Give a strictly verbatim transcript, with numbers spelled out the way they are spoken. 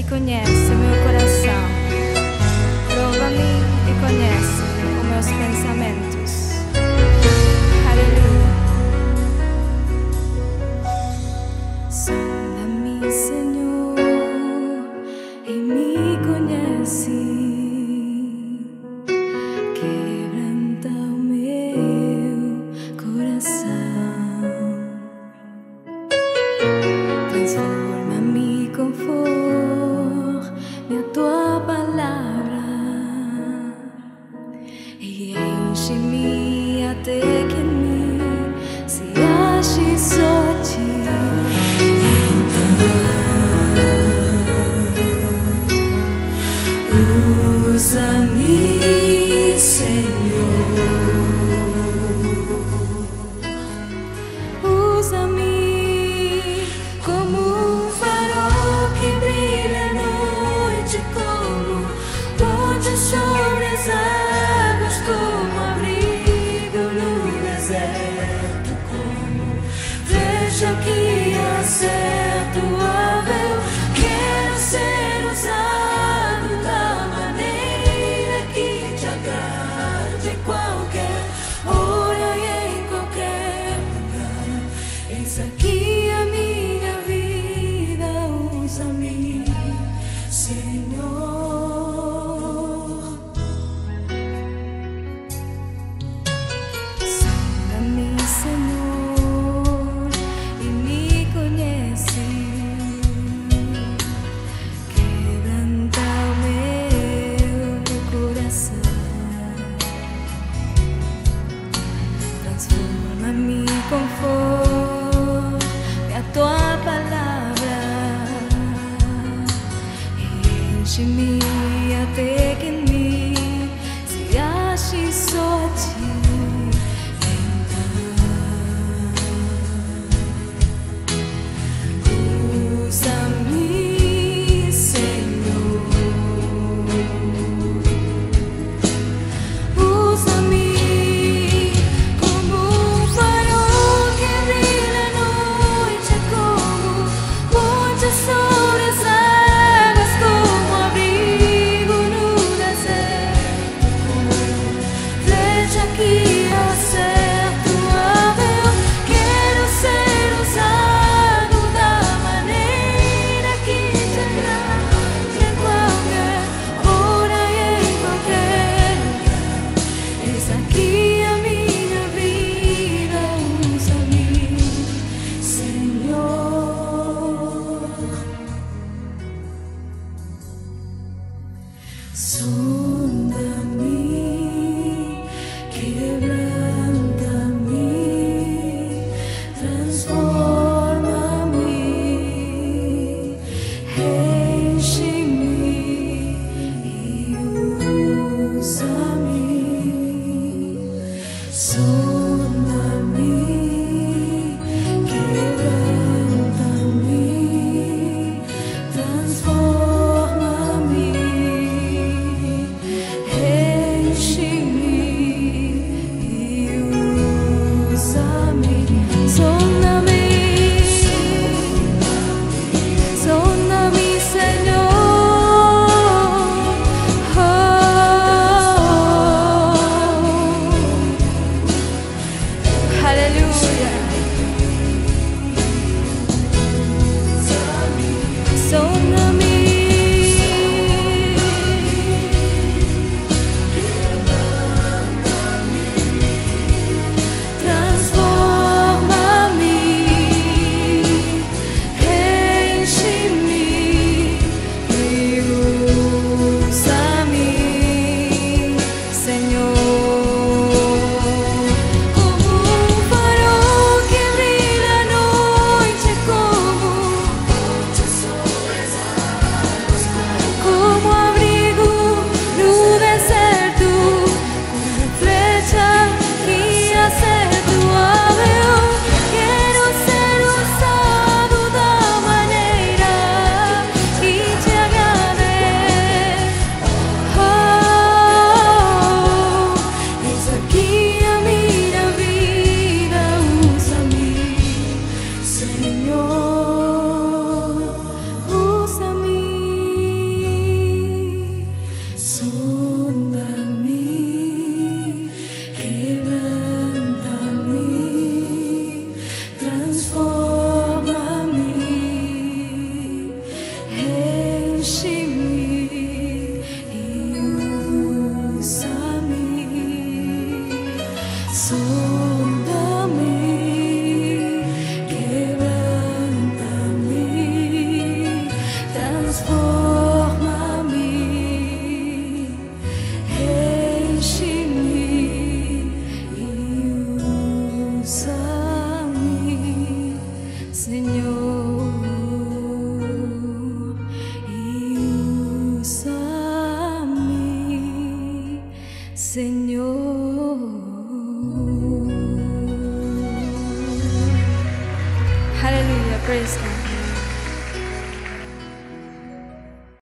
conhece meu coração. Prova-me e conhece os meus pensamentos. Aleluia. Sonda-me, Senhor, e me conhece. Quebranta o meu coração. Transforma-me conforme a tua palavra e enche-me até que em mim se ache só ti. Então usa-me, Senhor, usa-me como um farol que brilha à noite, como ponte sobre as águas, como abrigo no deserto, como flecha que acerta o alvo. Eu quero ser usado da maneira que te agrade, em qualquer hora e em qualquer lugar. Eis aqui a minha vida, usa-me, Senhor. Sonda-me, Senhor, e me conhece. Quebranta o meu coração. Transforma-me conforme a tua palavra e enche-me até que em mim se ache só ti. Então usa-me, Senhor, usa-me como um farol que brilha à noite, como ponte sobre as águas, como abrigo no deserto, como flecha que acerta o alvo. Eu quero ser usado da maneira que te agrade, em qualquer hora e em qualquer lugar. Eis aqui a minha vida, usa-me, Senhor. Sonda-me, quebranta-me, transforma-me, enche-me e usa-me. Sonda-me, quebranta-me, transforma-me, enche-me e usa-me. Sonda-me, sonda-me, Senhor. Oh, aleluia. Sonda-me, transforma-me, enche-me e usa-me, Senhor, como um farol Sonda-me, quebranta-me, transforma-me, enche-me e usa-me, Senhor, e usa-me, Senhor. Hallelujah, praise God.